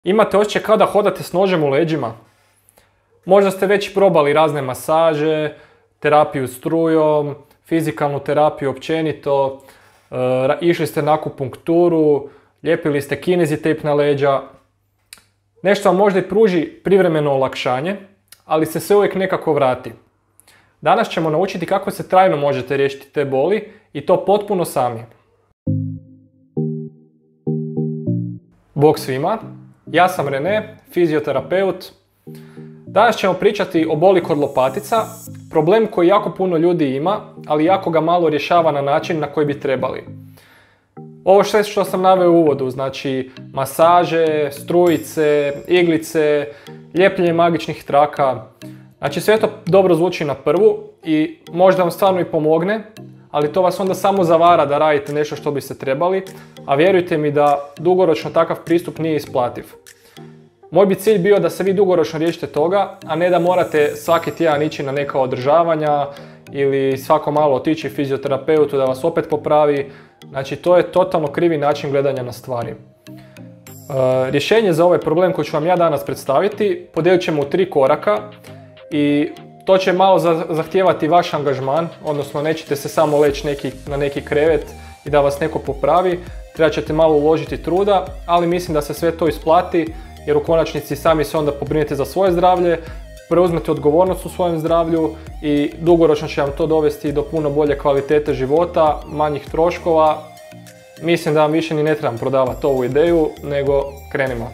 Imate osjećaj kao da hodate s nožem u leđima? Možda ste već probali razne masaže, terapiju strujom, fizikalnu terapiju općenito, išli ste na akupunkturu, lijepili ste kinezi tejp na leđa. Nešto vam možda i pruži privremeno olakšanje, ali se sve uvijek nekako vrati. Danas ćemo naučiti kako se trajno možete riješiti te boli i to potpuno sami. Bog svima, ja sam Rene, fizioterapeut. Danas ćemo pričati o boli kod lopatica, problem koji jako puno ljudi ima, ali jako ga malo rješava na način na koji bi trebali. Ovo sve što sam naveo u uvodu, znači masaže, strujice, iglice, lijepljenje magičnih traka, znači sve to dobro zvuči na prvu i možda vam stvarno i pomogne, ali to vas onda samo zavara da radite nešto što biste trebali, a vjerujte mi da dugoročno takav pristup nije isplativ. Moj bi cilj bio da se vi dugoročno riješite toga, a ne da morate svaki tjedan ići na neka održavanja ili svako malo otići fizioterapeutu da vas opet popravi. Znači to je totalno krivi način gledanja na stvari. Rješenje za ovaj problem koji ću vam ja danas predstaviti podijelit ćemo u 3 koraka i to će malo zahtijevati vaš angažman, odnosno nećete se samo leći na neki krevet i da vas neko popravi, trebat ćete malo uložiti truda, ali mislim da se sve to isplati jer u konačnici sami se onda pobrinete za svoje zdravlje, preuzmete odgovornost u svojem zdravlju i dugoročno će vam to dovesti do puno bolje kvalitete života, manjih troškova. Mislim da vam više ni ne trebam prodavati ovu ideju, nego krenimo.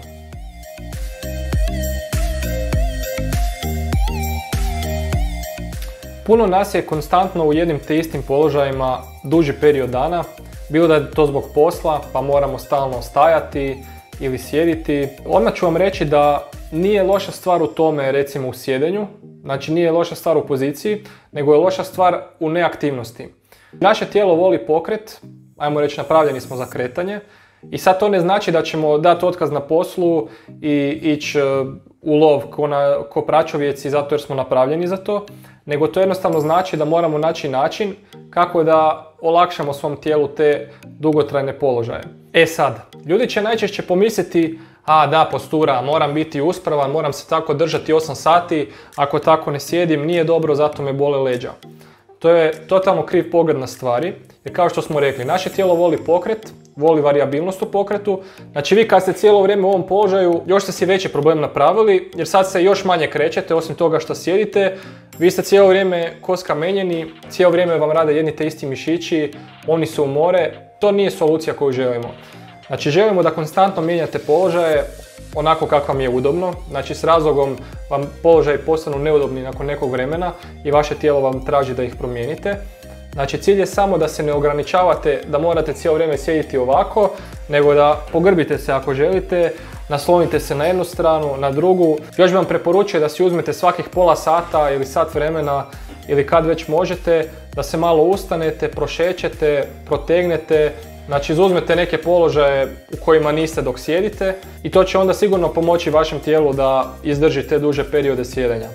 Puno nas je konstantno u jednim te istim položajima duži period dana, bilo da je to zbog posla, pa moramo stalno stajati ili sjediti. Odmah ću vam reći da nije loša stvar u tome, recimo u sjedenju, znači nije loša stvar u poziciji, nego je loša stvar u neaktivnosti. Naše tijelo voli pokret, ajmo reći napravljeni smo za kretanje i sad to ne znači da ćemo dati otkaz na poslu i ići u lov ko pračovjeci zato jer smo napravljeni za to, nego to jednostavno znači da moramo naći način kako da olakšamo svom tijelu te dugotrajne položaje. E sad, ljudi će najčešće pomisliti, a da, postura, moram biti uspravan, moram se tako držati 8 sati, ako tako ne sjedim, nije dobro, zato me bole leđa. To je totalno kriv pogled na stvari, jer kao što smo rekli, naše tijelo voli pokret, voli varijabilnost u pokretu. Znači vi kad ste cijelo vrijeme u ovom položaju, još ste si veći problem napravili, jer sad se još manje krećete, osim toga što sjedite. Vi ste cijelo vrijeme ko skamenjeni, cijelo vrijeme vam rade jedni te isti mišići, oni se umore. To nije solucija koju želimo. Znači želimo da konstantno mijenjate položaje onako kako vam je udobno. Znači s razlogom vam položaji postanu neudobni nakon nekog vremena i vaše tijelo vam traži da ih promijenite. Znači cilj je samo da se ne ograničavate da morate cijelo vrijeme sjediti ovako, nego da pogrbite se ako želite, naslonite se na jednu stranu, na drugu. Još bih vam preporučio da si uzmete svakih pola sata ili sat vremena ili kad već možete, da se malo ustanete, prošećete, protegnete, znači izuzmete neke položaje u kojima niste dok sjedite i to će onda sigurno pomoći vašem tijelu da izdrži te duže periode sjedenja.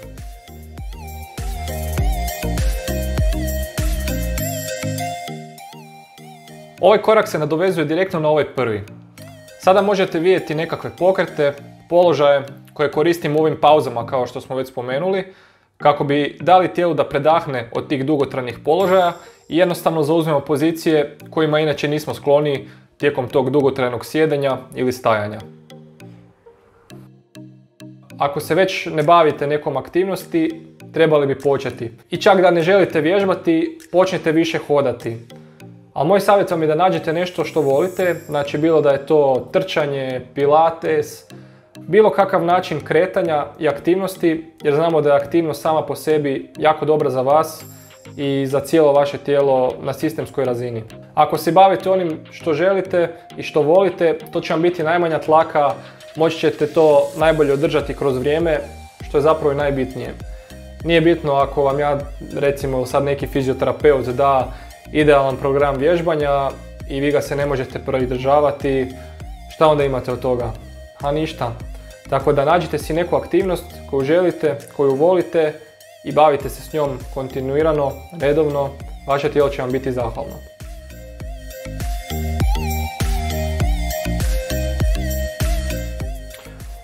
Ovaj korak se nadovezuje direktno na ovaj prvi. Sada možete vidjeti nekakve pokrete, položaje koje koristimo u ovim pauzama kao što smo već spomenuli, kako bi dali tijelu da predahne od tih dugotrajnih položaja i jednostavno zauzmemo pozicije kojima inače nismo skloni tijekom tog dugotrajnog sjedenja ili stajanja. Ako se već ne bavite nekom aktivnosti, trebali bi početi. I čak da ne želite vježbati, počnite više hodati. A moj savjet vam je da nađete nešto što volite, znači bilo da je to trčanje, pilates, bilo kakav način kretanja i aktivnosti, jer znamo da je aktivnost sama po sebi jako dobra za vas i za cijelo vaše tijelo na sistemskoj razini. Ako se bavite onim što želite i što volite, to će vam biti najmanja tlaka, moći ćete to najbolje održati kroz vrijeme, što je zapravo i najbitnije. Nije bitno ako vam ja, recimo sad neki fizioterapeut da idealan program vježbanja i vi ga se ne možete pridržavati, šta onda imate od toga? A ništa. Tako da nađite si neku aktivnost koju želite, koju volite i bavite se s njom kontinuirano, redovno, vaše tijelo će vam biti zahvalno.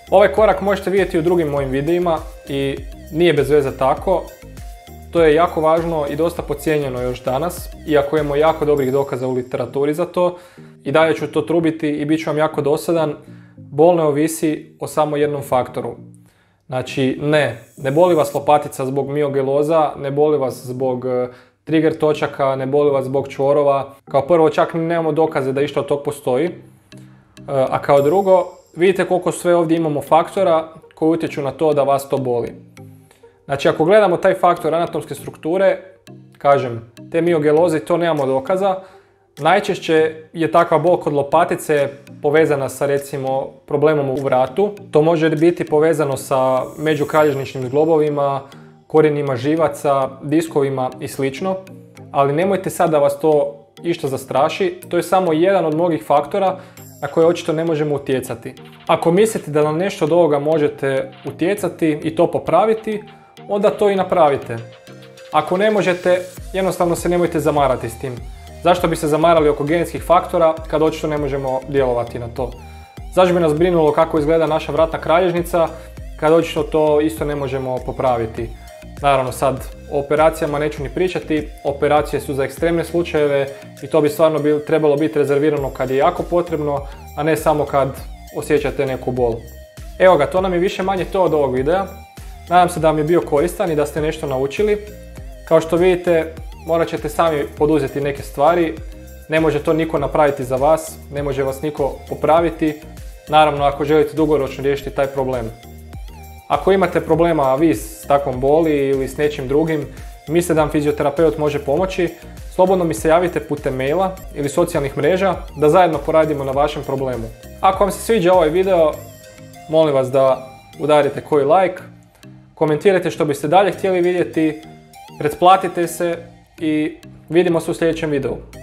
Ovaj korak možete vidjeti u drugim mojim videima i nije bez veze tako. To je jako važno i dosta podcijenjeno još danas, iako imamo jako dobrih dokaza u literaturi za to. I dalje ću to trubiti i bit ću vam jako dosadan. Bol ne ovisi o samo jednom faktoru. Znači, ne boli vas lopatica zbog miogeloza, ne boli vas zbog trigger točaka, ne boli vas zbog čvorova. Kao prvo, čak nemamo dokaze da išta od tog postoji. A kao drugo, vidite koliko sve ovdje imamo faktora koji utječu na to da vas to boli. Znači, ako gledamo taj faktor anatomske strukture, kažem, te miogeloze, to nemamo dokaza. Najčešće je takva bol kod lopatice povezana sa, recimo, problemom u vratu. To može biti povezano sa međukralježničnim zglobovima, korijenima živaca, diskovima i sl. Ali nemojte sad da vas to išta zastraši. To je samo jedan od mnogih faktora na koje očito ne možemo utjecati. Ako mislite da na nešto od ovoga možete utjecati i to popraviti, onda to i napravite. Ako ne možete, jednostavno se nemojte zamarati s tim. Zašto bi se zamarali oko genetskih faktora kad očito ne možemo djelovati na to? Zašto bi nas brinulo kako izgleda naša vratna kralježnica kad očito to isto ne možemo popraviti? Naravno, sad o operacijama neću ni pričati, operacije su za ekstremne slučajeve i to bi stvarno trebalo biti rezervirano kad je jako potrebno, a ne samo kad osjećate neku bol. Evo ga, to nam je više manje to od ovog videa. Nadam se da vam je bio koristan i da ste nešto naučili. Kao što vidite, morat ćete sami poduzeti neke stvari. Ne može to niko napraviti za vas, ne može vas niko popraviti. Naravno, ako želite dugoročno riješiti taj problem. Ako imate problema vi s takvom boli ili s nečim drugim, mislite da vam fizioterapeut može pomoći, slobodno mi se javite putem maila ili socijalnih mreža da zajedno poradimo na vašem problemu. Ako vam se sviđa ovaj video, molim vas da udarite koji like, komentirajte što biste dalje htjeli vidjeti, pretplatite se i vidimo se u sljedećem videu.